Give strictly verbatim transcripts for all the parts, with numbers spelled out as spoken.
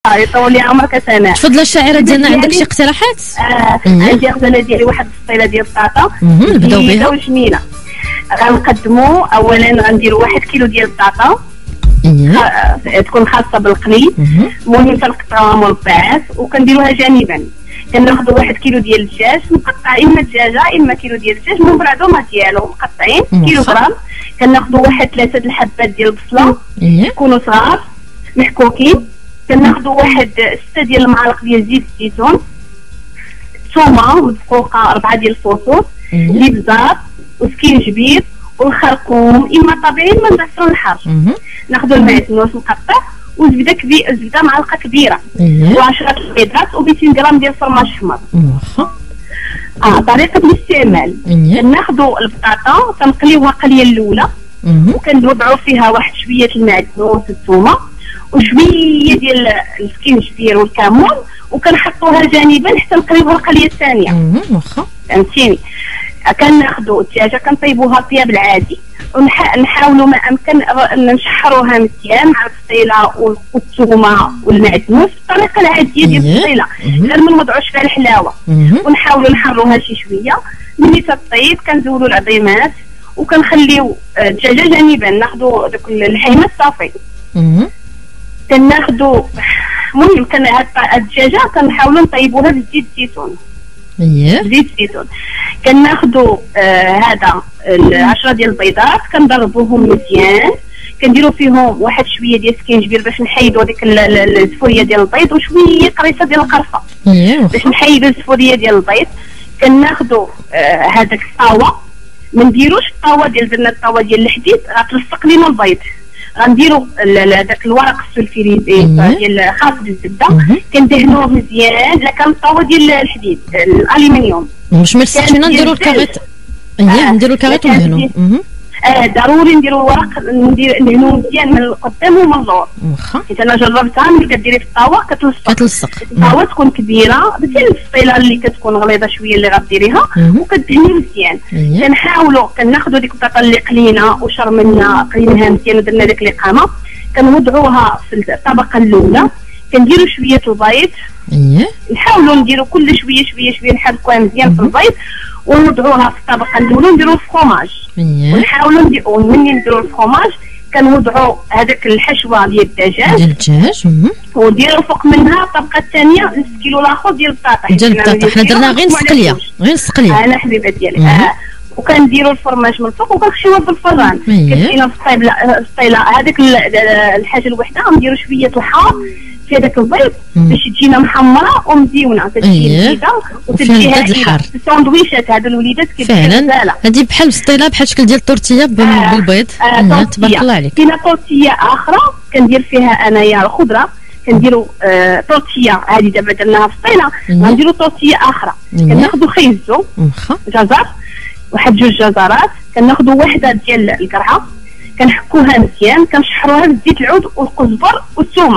يطول لي عمرك سنه. تفضل الشاعره ديالنا، عندك شي اقتراحات؟ آه عندي غزاله ديالي واحد السطيله ديال البطاطا نبداو بها وجميله. غنقدموا اولا غنديروا واحد كيلو ديال البطاطا اييه تكون خاصه بالقلي، المهم تنقطعوها مربعات وكنديروها جانبا. كناخذوا واحد كيلو ديال الدجاج مقطع، اما دجاجه اما كيلو ديال الدجاج من بعضهم ديالو مقطعين كيلو غرام. كناخذوا واحد ثلاثه د الحبات ديال البصله يكونوا صغار محكوكين. كناخذوا واحد سته ديال المعالق ديال زيت الزيتون، ثومه مدقوقه، اربعه ديال الفصوص، الابزار وسكينجبير والخرقوم اما طبيعي اما ندخلوا الحار. ناخذوا المعدنوس مقطع وزبده كبيره، زبده معلقه كبيره وعشرة البيضات ومئتين غرام ديال الفرماج احمر. واخا اه طريقه الاستعمال، كناخذوا البطاطا تنقليوها قليه الاولى وكنوضعوا فيها واحد شويه المعدنوس والثومه وشويه ديال السكينجبير والكمون وكنحطوها جانبا حتى نقليوها القليه الثانيه. واخا فهمتيني. كناخذوا الدجاجه كنطيبوها الطياب العادي ونحاولوا ما امكن نشحروها مزيان مع الفصيله والثومه والمعدنوس بالطريقه العاديه ديال الفصيله، غير ما نوضعوش فيها الحلاوه ونحاولوا نحروها شي شويه. ملي تطيب كنزولوا العظيمات وكنخليو الدجاجه جانبا. ناخذوا دوك الحيمه الصافي كناخذوا، المهم كان هاد الدجاجه كنحاولوا نطيبوها بزيت الزيتون. اييه زيت الزيتون. كناخذوا آه هذا عشرة ديال البيضات كنضربوهم مزيان، كنديروا فيهم واحد شويه ديال السكينجبير باش نحيدوا ديك الزفوريه ديال البيض وشويه قريصه ديال القرفه باش نحيدوا الزفوريه ديال البيض. كناخذوا آه هذاك الطاوه، ما نديروش الطاوه ديال درنا الطاوه ديال الحديد غتلصق لينا البيض. غنديروا داك الورق السلفيريزي ديال خاص بالزبده كندهنوه مزيان. لا كان الطاوه ديال الحديد الالومنيوم مش مرسيتش فينا نديروا الكاغيط. اييه نديروا الكاغيط ونهنوا. اه ضروري نديروا الورق ندير نهنوه مزيان من القدام ومن اللور. واخا حيت انا جربتها ملي كديري في الطاوه كتلصق كتلصق. الطاوه تكون كبيره مثل الفصيله اللي كتكون غليظه شويه اللي غديريها وكدهني مزيان. كنحاولوا كناخذوا ديك البطاطا اللي قلينا وشرملنا قليناها مزيان ودرنا ديك الاقامه كنوضعوها في الطبقه الاولى. كنديروا شويه البيض. اييه نحاولوا نديروا كل شويه شويه شويه نحركوها مزيان في البيض ونوضعوها في الطبقه الاولى ونديروا الفرomاج. ونحاولوا نديروا ملي نديروا الفرomاج كنوضعوا هذاك الحشوه ديال الدجاج ديال الدجاج وديروا فوق منها الطبقه الثانيه نص كيلو الاخر ديال البطاطا ديال البطاطا. حنا درنا غير السقليه غير السقليه انا حبيبه ديالي. آه. وكنديروا الفرماج من الفوق وكنخشيوها في الفران. كتجينا في الصيبله الصيله هذيك الحاجه الوحده غنديروا شويه الحار في هذاك البيض باش تجينا محمره ومزيونه تجي جديده وتجي هاد الساندويشات هادو الوليدات كيبغيو فعلا. هذه بحال السطيله بحال الشكل ديال التورتيه بالبيض. آه تبارك الله عليك. كاينه تورتيه اخرى كندير فيها انايا الخضره كنديروا آه تورتيه هذه دابا درناها في السطيله غنديروا تورتيه اخرى. كناخذوا خيزو جزر واحد جوج جزرات كناخذوا وحده ديال القرعه كنحكوها مزيان كنشحروها بزيت العود والقزبر والثومه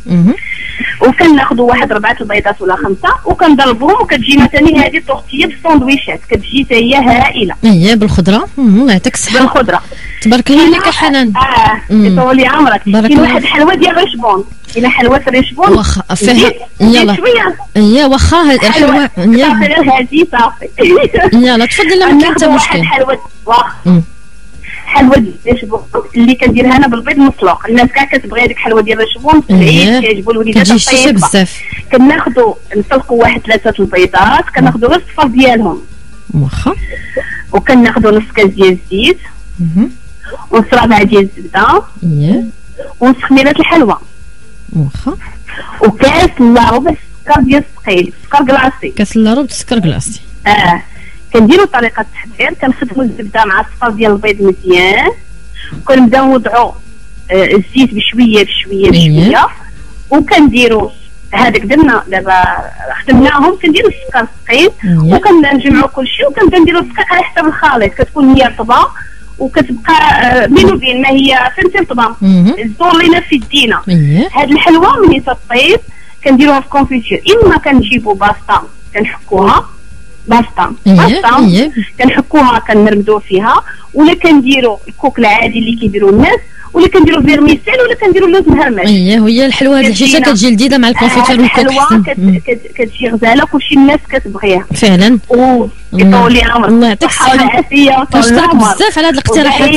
وكناخذوا واحد ربعه البيضات ولا خمسه وكنضربوهم وكتجينا ثاني هذه التورتيه بالساندويشات كتجي حتى هي هائله. اييه بالخضره. الله يعطيك الصحه. بالخضره تبارك الله عليك حنان. اه يطول لي عمرك. كاين واحد الحلوه ديال الرشبون. كاين حلوه الرشبون واخا فيها يلا اييه واخا هذه الحلوه يلا هذه صافي يلا تفضل ما كاين حتى مشكل. حلوه واخا حلوه ديال الرشبون اللي كنديرها انا بالبيض مسلوق. الناس كاع كتبغي هذيك الحلوه ديال الرشبون في العيد كيعجبوا الوليدات كتجي بزاف. كناخذوا نسلقوا واحد ثلاثه البيضات كناخذوا غير الصفر ديالهم واخا وكناخذوا نص كاس ديال الزيت ونص ربعه ديال الزبده اييه ونص خميره الحلوه واخا وكاس الا ربع السكر ديال الثقيل سكر كلاصي. كاس الا ربع سكر كلاصي. اه كنديروا طريقه التحضير كنخدموا الزبده مع الصفر ديال البيض مزيان وكنبداو نوضعوا آه الزيت بشويه بشويه بشويه وكنديروا هذاك درنا دابا خدمناهم كنديروا السكر الثقيل وكنجمعوا كلشي وكنبدا نديروا الدقيق على حسب الخليط كتكون هي رطبه وكتبقى آه بين وبين ما هي فهمتي رطبه الزور لينا في يدينا. هاد الحلوه ملي تطيب كنديروها في كونفيتير اما كنجيبوا باستا كنحكوها باستا باستا كنحكوها كنرمدوا فيها ولا كنديروا الكوك العادي اللي كيديروا الناس ولا كنديروا فيرميسيل ولا كنديروا لوز مهرمش. اييه هي الحلوه هذه الحشيشه كتجي لذيذه مع الكونفيتور والكوك. الحلوه كتجي غزاله كلشي الناس كتبغيها فعلا. ويطول لي عمرك. الله يعطيك الصحه والعافيه. كنشكرك بزاف على هاد الاقتراحات.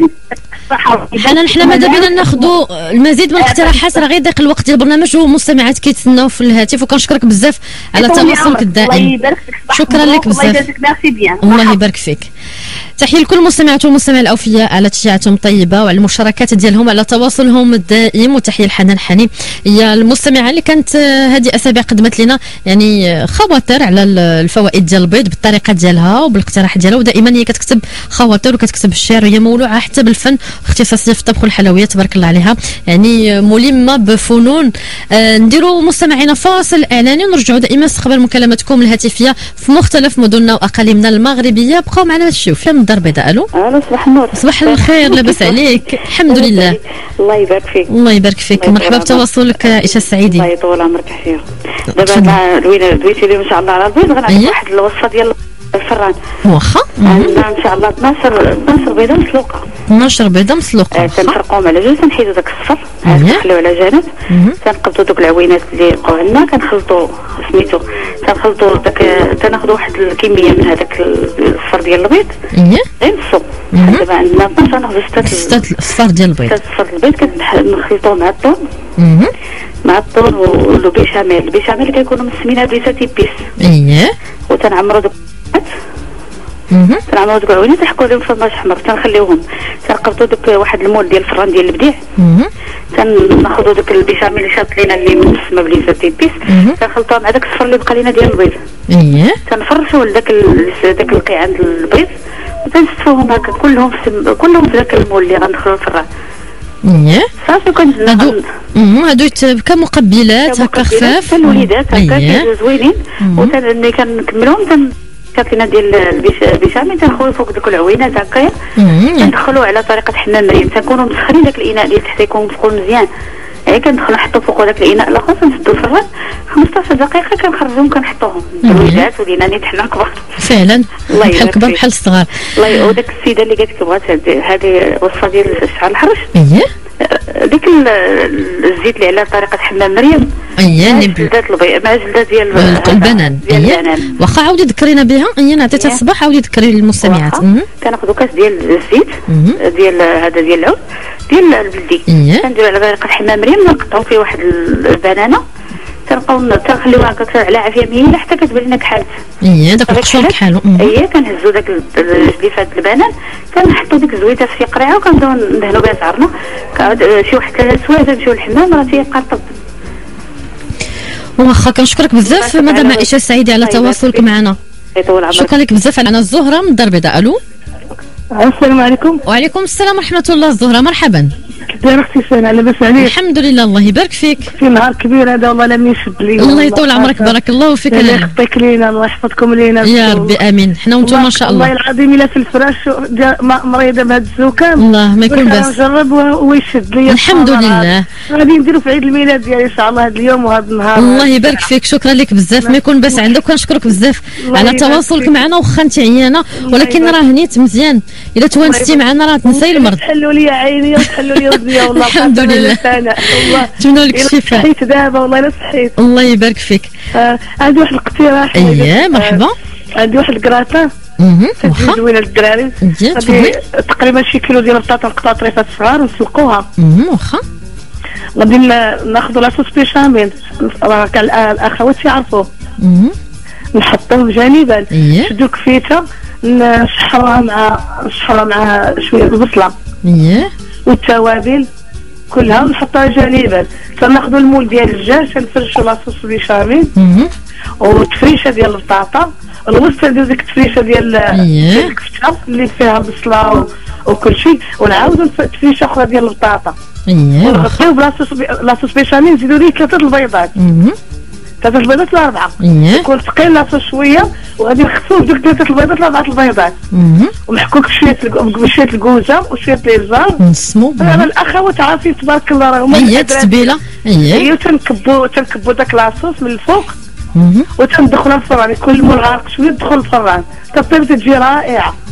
حنا حنا ماذا بينا ناخذوا المزيد من الاقتراحات، راه غير ضيق الوقت ديال البرنامج والمستمعات كيتسناو في الهاتف، وكنشكرك بزاف على تواصلك الدائم. الله يبارك فيك. شكرا لك بزاف. الله يجازيك ميرسي بيان. الله يبارك فيك. تحيه لكل المستمعات والمستمعين الاوفياء على تشجيعاتهم الطيبه وعلى المشاركات ديالهم على تواصلهم الدائم، وتحيه لحنان حني هي المستمعه اللي كانت هذه اسابيع قدمت لنا يعني خواطر على الفوائد ديال البيض بالطريقه ديالها وبالاقتراح ديالها، ودائما هي كتكتب خواطر وكتكتب الشعر، وهي مولوعه حتى بالفن، اختصاصيه في الطبخ والحلويات تبارك الله عليها، يعني ملمه بفنون. آه نديروا مستمعينا فاصل اعلاني ونرجعوا دائما استقبال مكالماتكم الهاتفيه في مختلف مدننا واقاليمنا المغربيه. بقاو معنا تشوفوا في الدار البيضاء. الو الو صباح النور. صباح الخير، لاباس عليك؟ الحمد لله. الله يبارك فيك. الله يبارك فيك. مرحبا بتواصلك عائشه السعيدي. الله يطول عمرك عافيه. دابا مع دوينا دويتي لي ان شاء الله على البيض، غنعطيك واحد الوصفه ديال الفران. واخا عندنا ان شاء الله اثناش اثناش بيضه مسلوقه. اثناش بيضه مسلوقه. آه كنفرقوهم على جوج، تنحيدوا داك الصفر كنخليوه على جانب، كنقبضوا دوك العوينات اللي بقاو عندنا، كنخلطوا سميتو كنخلطوا داك، تناخذوا واحد الكميه من هذاك الصفر ديال البيض غير نصو. دابا عندنا اثناش، ناخذوا ستة صفار ديال البيض. ستة صفار البيض كنخلطوه مع الثوم مع الثوم والبيشاميل. البيشاميل كيكونوا مسمينها بيسا تيبيس. اييه. وتنعمروا دوك تنعمروا دوك العوينات، تنحكوا لهم فرماج احمر، تنخليوهم، تنقبطوا دوك واحد المول ديال الفران ديال البديع، تناخذوا دوك البيشاميل اللي شاط لينا اللي مسمى بليسا تيبيس، تنخلطوها مع داك الصفر اللي بقى لينا ديال البيض. اييه. تنفرشوا لذاك داك القيعان ديال البيض وتنستفوهم هكا كلهم في كلهم في ذاك المول اللي غندخلوا الفران. اييه. صافي كنت هادو هادو كمقبلات هكا خفاف الوليدات هكا زوينين، وملي كنكملوهم كاتلينا ديال البيشاميل تنخويو فوق دوك العوينات هكايا، كندخلوه على طريقه حمام مريم، تنكونوا مسخرين داك الاناء ديال تحت يكون مسخون مزيان، يعني كندخلو نحطو فوق داك الاناء الاخر، نسدو الفران خمسطاش دقيقه، كنخرجوهم كنحطوهم الوليدات ولينا نيت حنا كبار فعلا بحال الكبار بحال الصغار. الله يعاود داك السيده اللي قالت لك بغات هذه وصفه ديال الشعر الحرش. اييه. ديك الزيت اللي على طريقه حمام مريم. اييه. مع جلدات البيض مع جلدات ديال البنان. اييه. واخا عاودي ذكرينا بها. اييه نعطيتها الصباح، عاودي ذكري للمستمعات. كناخذوا كاس ديال الزيت ديال هذا ديال العود ديال البلدي، كنديروا على طريقه حمام مريم، نقطعوا فيه واحد البنانه، تنبقاو تنخليوها هكا على عافيه مهيله حتى كتبان لنا كحالت. اييه داك القشور كحالو. اييه كنهزوا داك جليفات البنان، كنحطوا ديك الزويته في قريعه وكنبداو ندهنوا بها شعرنا، شي واحد ثلاث سوايع نمشيو للحمام راه تيبقى رطب. واخا كنشكرك بزاف مدام عائشه السعيدي على تواصلك معنا. شكرا لك بزاف. انا الزهره من الدار البيضاء. الو السلام عليكم. وعليكم السلام ورحمه الله. الزهره مرحبا. داير اختي سنه لاباس عليك؟ الحمد لله الله يبارك فيك. في نهار كبير هذا والله لم يشد لي. الله يطول عمرك بارك الله فيك. الله يخطيك لينا الله يحفظكم لينا يا ربي امين. حنا وانتم ما شاء الله. والله العظيم الا في الفراش مريضه بهذا الزكام الله ما يكون بس نجرب ويشد لي الحمد لله. غادي نديرو في عيد الميلاد ديالي ان شاء الله هذا اليوم وهذا النهار. الله يبارك فيك. شكرا لك بزاف ما يكون بس عندك. كنشكرك بزاف على تواصلك معنا واخا انت عيانه ولكن راه نيت مزيان. الا توانستي معنا راه تنساي المرض. تحلوا لي عيني وتحلوا لي ودني والله الحمد لله. والله نتمنى لك الشفاء. صحيت دابا والله الا صحيت. الله يبارك فيك. آه عندي واحد الاقتراح. اييه مرحبا. آه عندي واحد الكراطان واخا زوينه للدراري. تقريبا شي كيلو ديال البطاطا نقطعوا طريفات صغار ونسلقوها. واخا غادي ناخذوا لاصوص بيشاميل، راه كاع الاخوات يعرفوه. نحطوه بجانبا. نشدو كفيته نشحروها مع نشحروها مع شويه البصله. اييه. والتوابل كلها نحطها جانبا. تناخذوا المول ديال الدجاج تنفرشوا لاصوص بيشاميل والتفريشه ديال البطاطا، الوسط نديرو ديك التفريشه ديال الكفته اللي فيها بصله وكل شيء، ونعاودوا تفريشه اخرى ديال البطاطا. اييه. ونغطيو بلاصوص لاصوص بيشاميل نزيدو ليه ثلاثه البيضات. ثلاثه البيضات ولا اربعه. يكون ثقيل لاصوص شويه وغادي نخصوه بدوك ثلاثه البيضات ولا اربعه البيضات. ومحكوك بشويه بشويه الكوزه وشويه الابزار. نسمو. الاخوات عارفين تبارك الله راهم. اييه التتبيله. اييه. اييه تنكبوا تنكبوا داك لاصوص من الفوق وتندخلها الفران، كل مول غارق شويه تدخل الفران، تطيب تجي رائعه.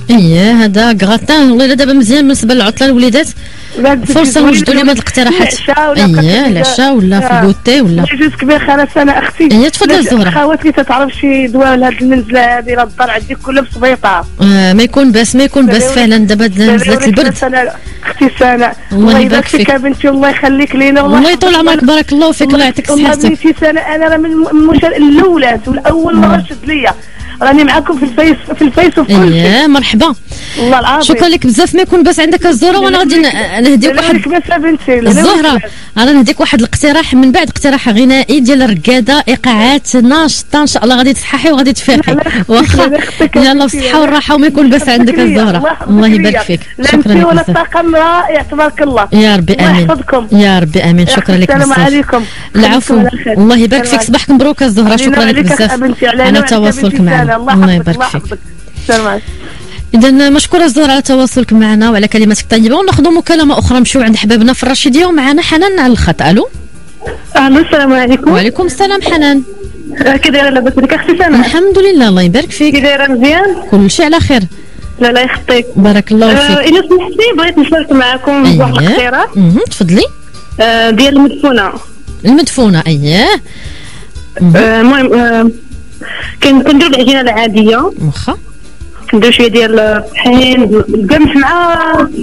اييه هذا كغاتان والله الا دابا مزيان بالنسبه للعطله الوليدات فرصه نوجدوا لهم هاد الاقتراحات. اييه العشاء ولا في البوتي ولا جوج كبير خلاص انا اختي. اييه تفضل الزهره. خواتي تتعرف شي دواء لهاد المنزله هادي راه الدار عندي كلها في سبيطار. آه ما يكون باس ما يكون باس فعلا دابا نزلت البرد. اختي سناء الله يبارك فيك يا بنتي الله يخليك لينا والله يطول عمرك بارك الله فيك الله يعطيك صحتك. بنتي سناء انا راه من الاولاد والاول مره شد ليا راني معاكم في الفيس في الفيس وفي كل شيء. اييه مرحبا والله العظيم شكرا لك بزاف. ما يكون باس عندك الزهره وانا غادي نهديك واحد الزهره انا نهديك واحد الاقتراح من بعد اقتراح غنائي ديال الرقاده ايقاعات ناشطه ان شاء الله غادي تصححي وغادي تفيقي واخا يلا بالصحه والراحه وما يكون باس عندك الزهره. الله يبارك فيك شكرا لك ولا الطاقم رائع تبارك الله يا ربي امين يا ربي امين شكرا لك السلام عليكم. العفو الله يبارك فيك صباحك مبروك الزهره شكرا لك بزاف على تواصلك معنا الله يبارك فيك. السلام. إذا مشكورة الزهرة على تواصلك معنا وعلى كلماتك الطيبة. وناخذ مكالمة أخرى نمشيو عند حبابنا في الرشيدية ومعنا حنان على الخط. ألو. ألو السلام عليكم. وعليكم السلام حنان. كي دايرة لاباس عليك أختي سناء؟ الحمد لله الله يبارك فيك. كي دايرة مزيان؟ كل شيء على خير. لا لا يخطيك. بارك الله فيك. آه إلا سمحتي بغيت نشارك معكم بواحد الاقتراح. اها تفضلي. آه ديال المدفونة. المدفونة أييه. المهم آه كنديرو العجينة العادية. واخا. كندير شويه ديال الطحين القمح مع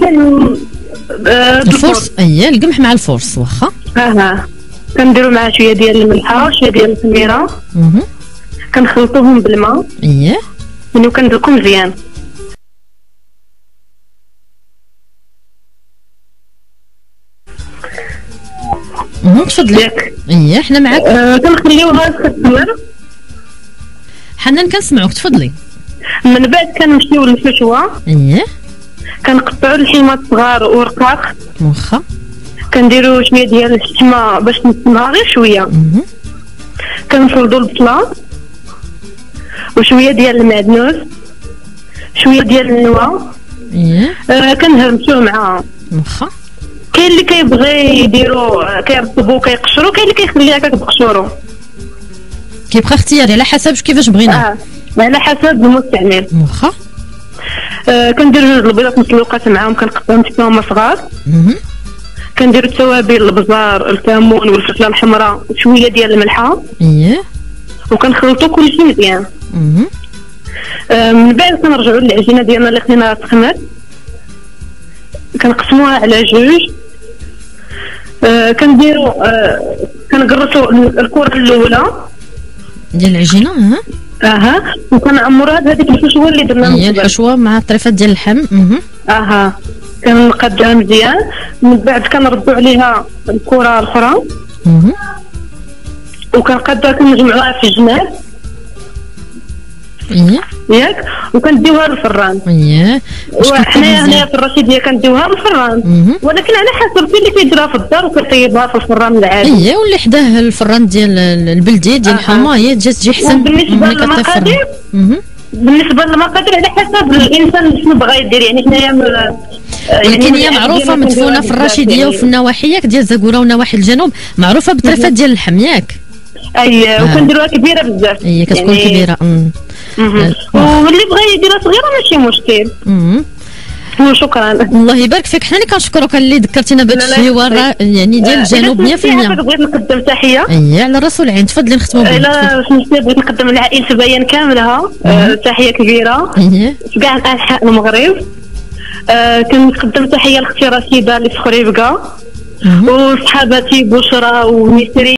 الفرص. اييه القمح مع الفرص واخا. اها كنديروا معاه شويه ديال الملحه شويه ديال الخميره. اها كنخلطوهم بالماء. اييه منو كندلكو مزيان. اها تفضلي. اييه حنا معاك. آه كنخليوها تخمر. حنان كنسمعوك تفضلي. من بعد كنمشيو للفشوه. اييه كنقطعوا الحيمات صغار ورقاق. واخا. كنديروا شويه ديال الشحمه باش نسمها غير شويه. اها كنفردوا البصله وشويه ديال المعدنوس شويه ديال النوى. اييه آه كنهرمسوه معاها. واخا. كاين اللي كيبغي يديروا كيرطبوا كيقشروا كاين اللي كيخليها هكاك بقشورو كيبقى اختياري على حسب كيفاش بغينا. اه على حسب المستعمل. واخا. آه كندير جوج البيضات مسلوقات معاهم كنقطعهم حتى صغار. اها كندير التوابل البزار الكمون والفلفله الحمراء شويه ديال الملحه. اييه وكنخلطوا كلشي مزيان. اها آه من بعد كنرجعوا للعجينه ديالنا اللي خدينا تخمر كنقسموها على جوج. آه كنديروا آه كنقرصوا الكره الاولى ديال العجينه. اها اها وكنعمروا هذيك الحشوه اللي درنا. هي الحشوه مع الطريفات ديال اللحم. اها اها كنقادوها مزيان. من بعد كنردوا عليها الكره الاخرى. اها وكنقادوها كنجمعوها في الجناب. اييه ياك وكنديوها للفران. اييه وحنايا هنايا في الرشيديه كنديوها للفران. ولكن على حسب كاين اللي كيديرها في الدار وكيطيبها في الفران العادي. اييه واللي حداه الفران ديال البلدي ديال الحومه هي تجي تجي حسن. بالنسبه للمقادير بالنسبه للمقادير على حسب الانسان شنو بغى يدير. يعني حنايا ولكن هي معروفه مدفونه في الرشيديه وفي النواحي ديال زاكوره ونواحي الجنوب معروفه بالطريفات ديال اللحم ياك. اي آه. وكنديروها كبيره بزاف. هي كتكون يعني كبيره. امم واللي بغى يديرها صغيره ماشي مشكل. امم وشكرا الله يبارك فيك. حنا اللي كنشكروك اللي ذكرتينا بهذا الحوار يعني ديال الجنوب مية في المية. بغيت نقدم تحيه. اي على الراس والعين تفضلي نختموا بها. لا سمحتي بغيت نقدم لعائله البيان كاملها أه تحيه كبيره في كاع انحاء المغرب. أه كنقدم تحيه لاختي رشيده اللي في خريبكا وصحاباتي بشرى ونسرين.